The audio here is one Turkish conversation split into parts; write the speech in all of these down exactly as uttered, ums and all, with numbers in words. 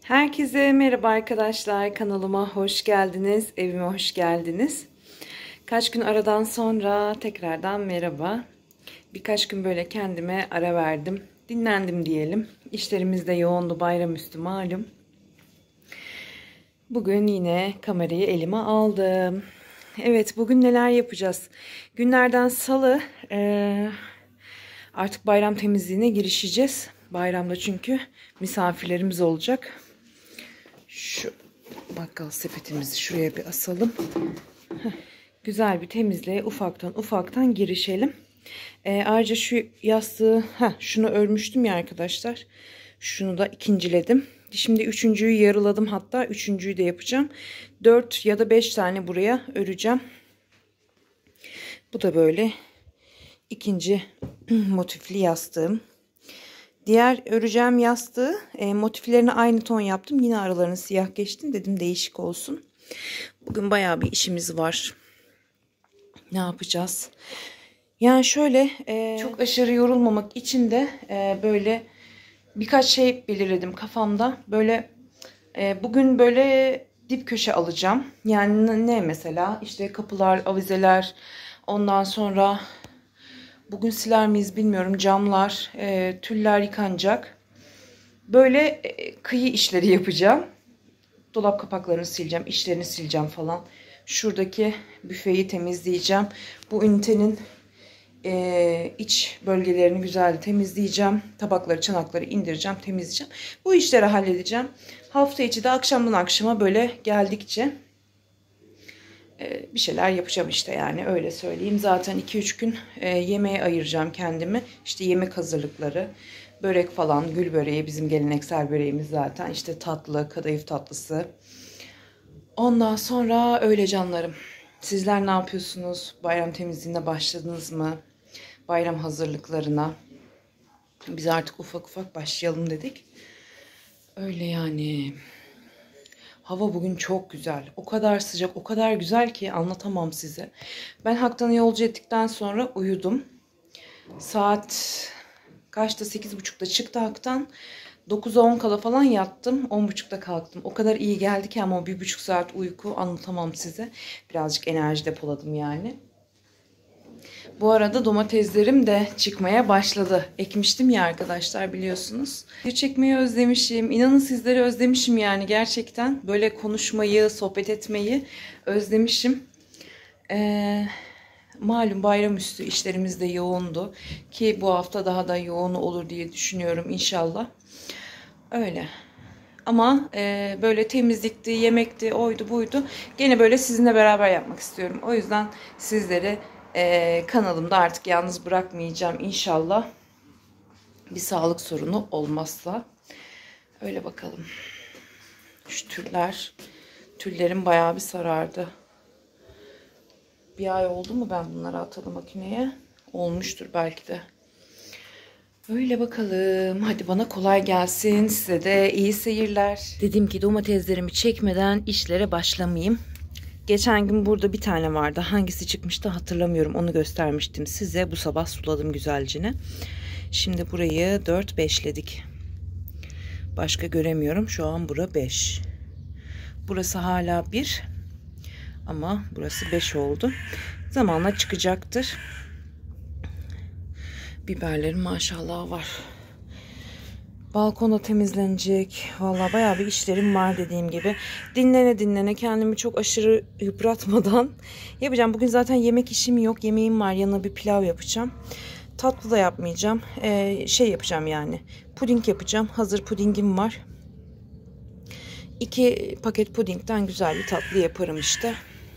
Herkese merhaba arkadaşlar. Kanalıma hoş geldiniz. Evime hoş geldiniz. Kaç gün aradan sonra tekrardan merhaba. Birkaç gün böyle kendime ara verdim. Dinlendim diyelim. İşlerimiz de yoğundu, bayramüstü malum. Bugün yine kamerayı elime aldım. Evet, bugün neler yapacağız? Günlerden salı ee, artık bayram temizliğine girişeceğiz. Bayramda çünkü misafirlerimiz olacak. Şu bakkal sepetimizi şuraya bir asalım. Heh, güzel bir temizliğe ufaktan ufaktan girişelim. Ee, ayrıca şu yastığı, heh, şunu örmüştüm ya arkadaşlar. Şunu da ikinciledim. Şimdi üçüncüyü yarıladım, hatta üçüncüyü de yapacağım. dört ya da beş tane buraya öreceğim. Bu da böyle ikinci motifli yastığım. Diğer öreceğim yastığı e, motiflerini aynı ton yaptım. Yine aralarını siyah geçtim. Dedim değişik olsun. Bugün bayağı bir işimiz var. Ne yapacağız? Yani şöyle e, çok aşırı yorulmamak için de e, böyle birkaç şey belirledim kafamda. Böyle e, bugün böyle dip köşe alacağım. Yani ne mesela? İşte kapılar, avizeler, ondan sonra... Bugün siler miyiz bilmiyorum. Camlar, e, tüller yıkanacak. Böyle e, kıyı işleri yapacağım. Dolap kapaklarını sileceğim, içlerini sileceğim falan. Şuradaki büfeyi temizleyeceğim. Bu ünitenin e, iç bölgelerini güzelce temizleyeceğim. Tabakları, çanakları indireceğim, temizleyeceğim. Bu işleri halledeceğim. Hafta içi de akşamdan akşama böyle geldikçe bir şeyler yapacağım işte, yani öyle söyleyeyim. Zaten iki üç gün e, yemeğe ayıracağım kendimi. İşte yemek hazırlıkları, börek falan, gül böreği bizim geleneksel böreğimiz zaten. İşte tatlı, kadayıf tatlısı. Ondan sonra öyle canlarım. Sizler ne yapıyorsunuz? Bayram temizliğine başladınız mı? Bayram hazırlıklarına. Biz artık ufak ufak başlayalım dedik. Öyle yani. Hava bugün çok güzel. O kadar sıcak, o kadar güzel ki anlatamam size. Ben Haktan'ı yolcu ettikten sonra uyudum. Saat kaçta? sekiz buçukta çıktı Haktan. dokuza on kala falan yattım. on buçukta kalktım. O kadar iyi geldi ki ama o bir buçuk saat uyku anlatamam size. Birazcık enerji depoladım yani. Bu arada domateslerim de çıkmaya başladı. Ekmiştim ya arkadaşlar, biliyorsunuz. Video çekmeyi özlemişim. İnanın sizleri özlemişim yani gerçekten. Böyle konuşmayı, sohbet etmeyi özlemişim. Ee, malum bayramüstü işlerimiz de yoğundu. Ki bu hafta daha da yoğun olur diye düşünüyorum inşallah. Öyle. Ama e, böyle temizlikti, yemekti, oydu buydu. Gene böyle sizinle beraber yapmak istiyorum. O yüzden sizleri e, kanalımda artık yalnız bırakmayacağım inşallah. Bir sağlık sorunu olmazsa. Öyle bakalım. Şu tüller, tüllerim bayağı bir sarardı. Bir ay oldu mu ben bunları atalı makineye? Olmuştur belki de. Öyle bakalım. Hadi bana kolay gelsin. Size de iyi seyirler. Dedim ki domateslerimi çekmeden işlere başlamayayım. Geçen gün burada bir tane vardı. Hangisi çıkmıştı hatırlamıyorum. Onu göstermiştim size. Bu sabah suladım güzelcine. Şimdi burayı dört beşledik. Başka göremiyorum. Şu an bura beş. Burası hala bir. Ama burası beş oldu. Zamanla çıkacaktır. Biberlerim maşallah var. Balkona temizlenecek. Vallahi bayağı bir işlerim var dediğim gibi. Dinlene dinlene kendimi çok aşırı yıpratmadan yapacağım. Bugün zaten yemek işim yok. Yemeğim var. Yanına bir pilav yapacağım. Tatlı da yapmayacağım. Ee, şey yapacağım yani. Puding yapacağım. Hazır pudingim var. İki paket pudingden güzel bir tatlı yaparım işte.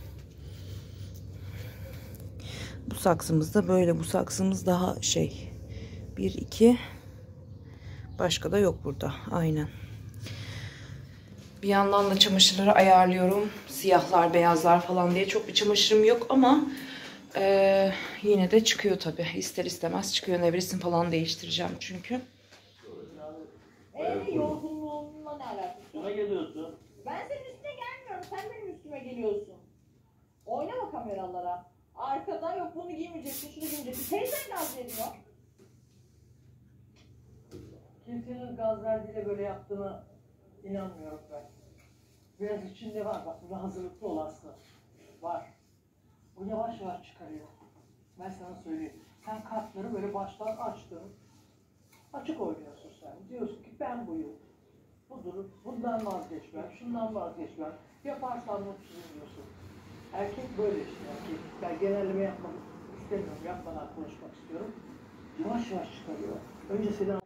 Bu saksımız da böyle. Bu saksımız daha şey. Bir, iki. Başka da yok burada. Aynen. Bir yandan da çamaşırları ayarlıyorum. Siyahlar, beyazlar falan diye. Çok bir çamaşırım yok ama e, yine de çıkıyor tabii. İster istemez çıkıyor. Nevresim falan değiştireceğim çünkü. Eee yorgunluğunla ne alakası? Üstüme geliyorsun. Ben senin üstüne gelmiyorum. Sen benim üstüme geliyorsun. Oynama kameralara. Arkada yok bunu giymeyeceksin, şunu giymeyeceksin. Teyzen gaz veriyor. Kimsenin gaz verdiğiyle böyle yaptığını İnanmıyorum ben. Biraz içinde var bak, burada hazırlıklı ol aslında. Var. O yavaş yavaş çıkarıyor. Ben sana söyleyeyim. Sen kartları böyle baştan açtın. Açık oynuyorsun sen. Diyorsun ki ben buyum. Budur. Bundan vazgeçmem. Şundan vazgeçmem. Yaparsan mutsuzum diyorsun. Erkek böyle işte. Erkek. Ben genelleme yapmak istemiyorum. Yapmadan konuşmak istiyorum. Yavaş yavaş çıkarıyor. Önce seni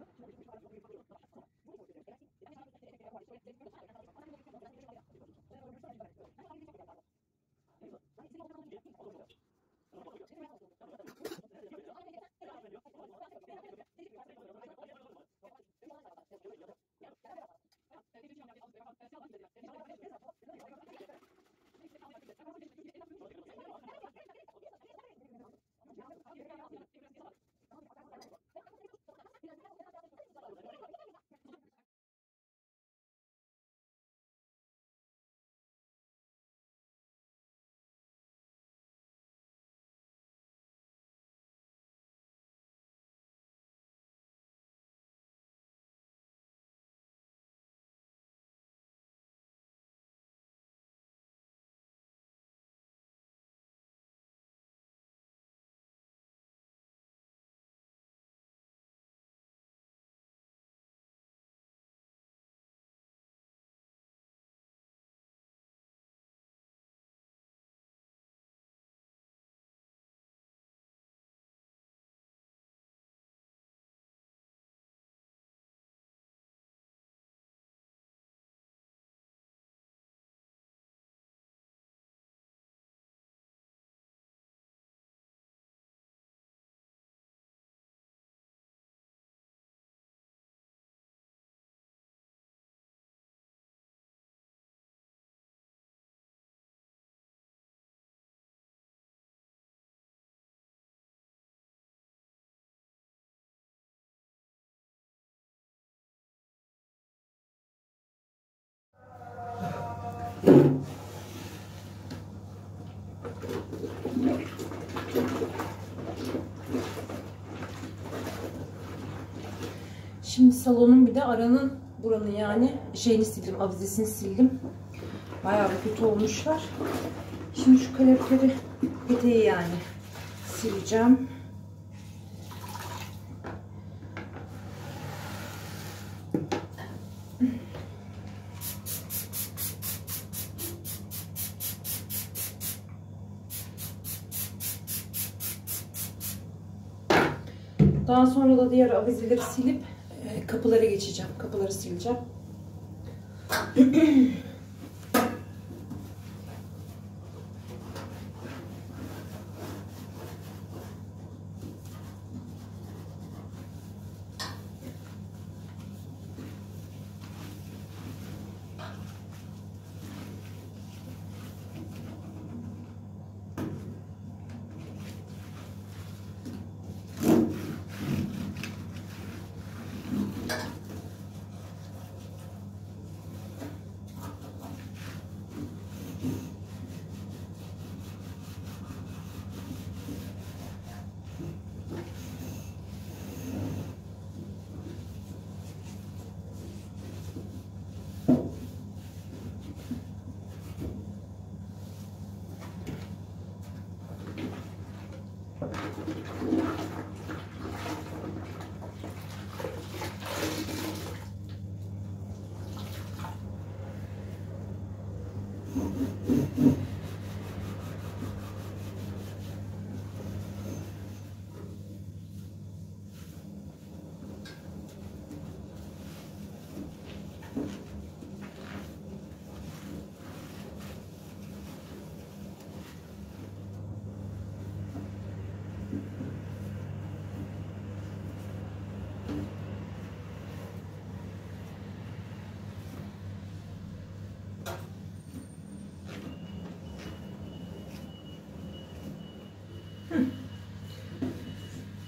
Şimdi salonun bir de aranın buranın yani şeyini sildim, avizesini sildim. Bayağı bir kötü olmuşlar. Şimdi şu kaloriferi, peteği yani sileceğim. Daha sonra da diğer avizeleri silip kapılara geçeceğim. Kapıları sileceğim.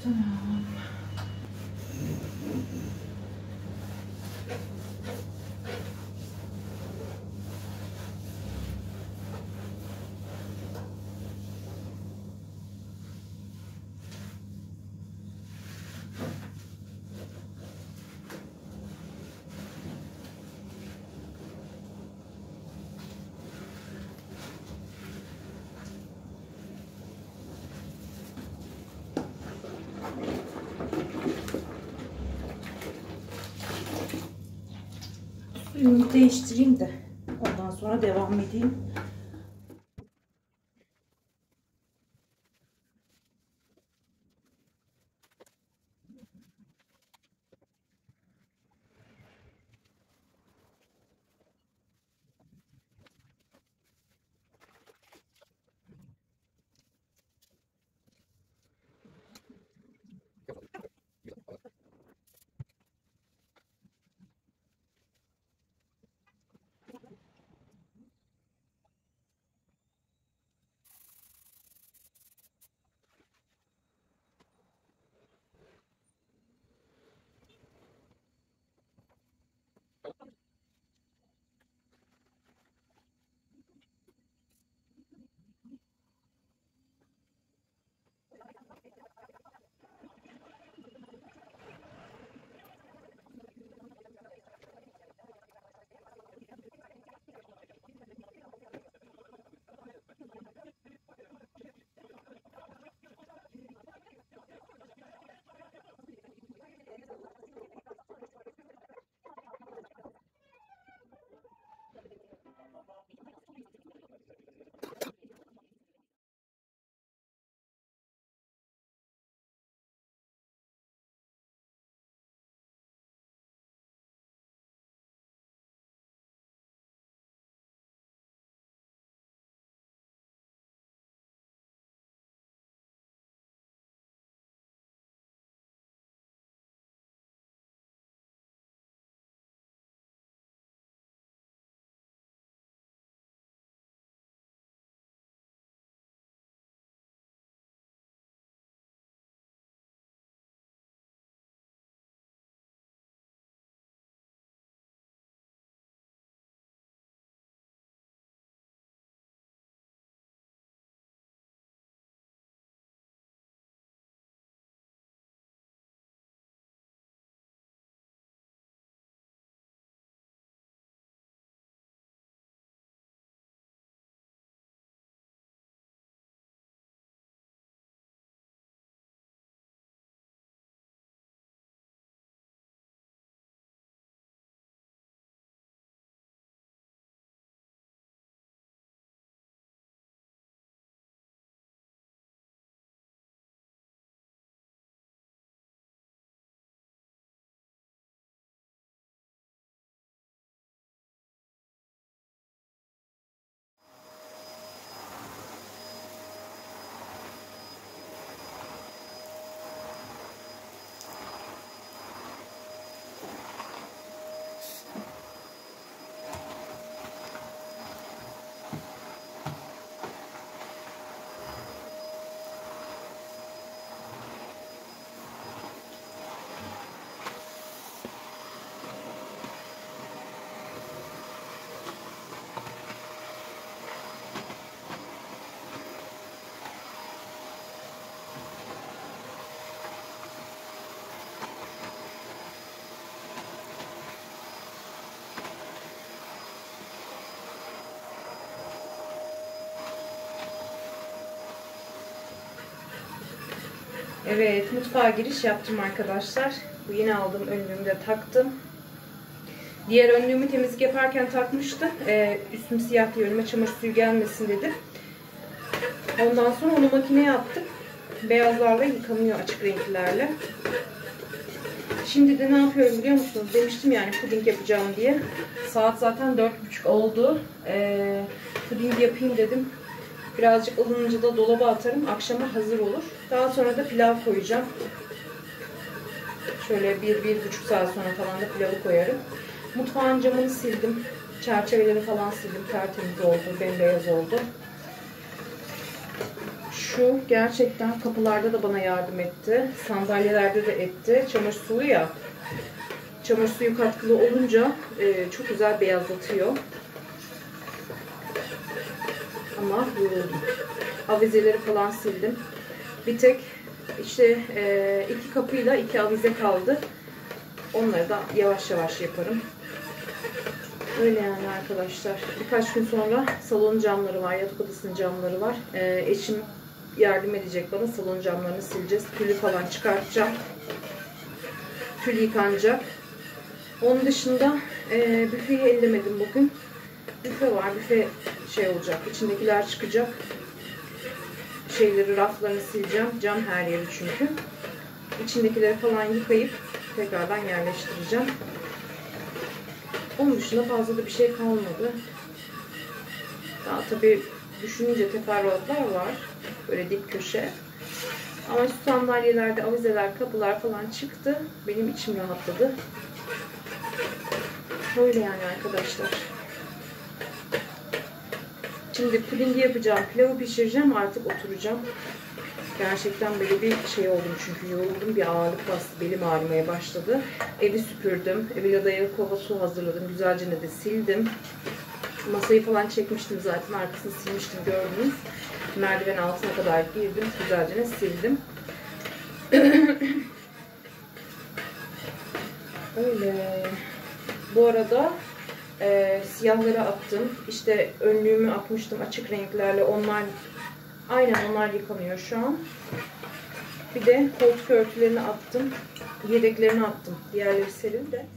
Tamam. Suyumu değiştireyim de ondan sonra devam edeyim. Evet, mutfağa giriş yaptım arkadaşlar. Bu yeni aldığım önlüğümü de taktım. Diğer önlüğümü temizlik yaparken takmıştım. Ee, üstüm siyah diye önüme çamaşır suyu gelmesin dedim. Ondan sonra onu makineye attım. Beyazlarla yıkanıyor, açık renklerle. Şimdi de ne yapıyorum biliyor musunuz? Demiştim yani puding yapacağım diye. Saat zaten dört buçuk oldu. Ee, puding yapayım dedim. Birazcık ılınınca da dolaba atarım. Akşama hazır olur. Daha sonra da pilav koyacağım. Şöyle bir, bir buçuk saat sonra falan da pilavı koyarım. Mutfağın camını sildim. Çerçeveleri falan sildim. Tertemiz oldu. Bembeyaz oldu. Şu gerçekten kapılarda da bana yardım etti. Sandalyelerde de etti. Çamaşır suyu ya. Çamaşır suyu katkılı olunca e, çok güzel beyazlatıyor. Ama yoruldum. Avizeleri falan sildim. Bir tek işte e, iki kapıyla iki avize kaldı. Onları da yavaş yavaş yaparım. Öyle yani arkadaşlar. Birkaç gün sonra salon camları var. Yatak odasının camları var. E, eşim yardım edecek bana. Salon camlarını sileceğiz. Tülü falan çıkartacağım. Tül yıkanacak. Onun dışında e, büfeyi ellemedim bugün. Büfe var. Büfe şey olacak. İçindekiler çıkacak. Şeyleri, raflarını sileceğim. Cam her yeri çünkü. İçindekileri falan yıkayıp tekrardan yerleştireceğim. Onun dışında fazla da bir şey kalmadı. Daha tabii düşününce teferruatlar var. Böyle dik köşe. Ama şu sandalyelerde avizeler, kapılar falan çıktı. Benim içim rahatladı. Öyle yani arkadaşlar. Şimdi pudingi yapacağım. Pilavı pişireceğim. Artık oturacağım. Gerçekten böyle bir şey oldum çünkü yoruldum. Bir ağırlık bastı. Belim ağrımaya başladı. Evi süpürdüm. Evi dayı kova su hazırladım. Güzelce de sildim. Masayı falan çekmiştim zaten. Arkasını silmiştim gördünüz. Merdiven altına kadar girdim. Güzelce sildim. Öyle. Bu arada e, siyahları attım. İşte önlüğümü atmıştım açık renklerle. Onlar aynen onlar yıkanıyor şu an. Bir de koltuk örtülerini attım. Yedeklerini attım. Diğerleri serin de.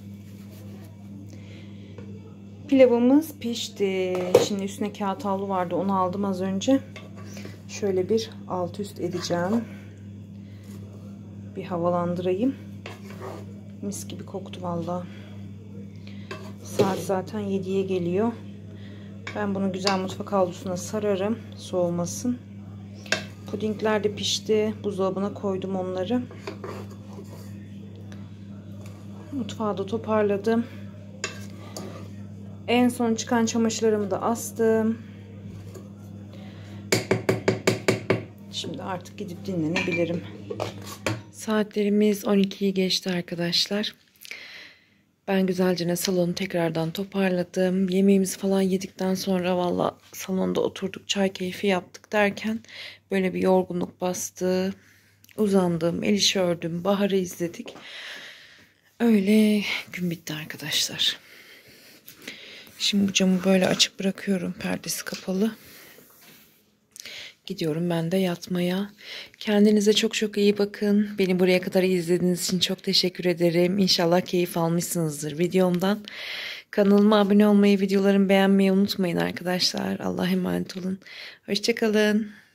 Pilavımız pişti. Şimdi üstüne kağıt havlu vardı. Onu aldım az önce. Şöyle bir alt üst edeceğim. Bir havalandırayım. Mis gibi koktu vallahi. Saat zaten yediye geliyor. Ben bunu güzel mutfak havlusuna sararım. Soğumasın. Pudingler de pişti. Buzdolabına koydum onları. Mutfağı da toparladım. En son çıkan çamaşırlarımı da astım. Şimdi artık gidip dinlenebilirim. Saatlerimiz on ikiyi geçti arkadaşlar. Ben güzelce salonu tekrardan toparladım. Yemeğimizi falan yedikten sonra valla salonda oturduk, çay keyfi yaptık derken böyle bir yorgunluk bastı. Uzandım, el işi ördüm, baharı izledik. Öyle gün bitti arkadaşlar. Şimdi bu camı böyle açık bırakıyorum, perdesi kapalı. Gidiyorum ben de yatmaya. Kendinize çok çok iyi bakın. Beni buraya kadar izlediğiniz için çok teşekkür ederim. İnşallah keyif almışsınızdır videomdan. Kanalıma abone olmayı, videolarımı beğenmeyi unutmayın arkadaşlar. Allah'a emanet olun. Hoşça kalın.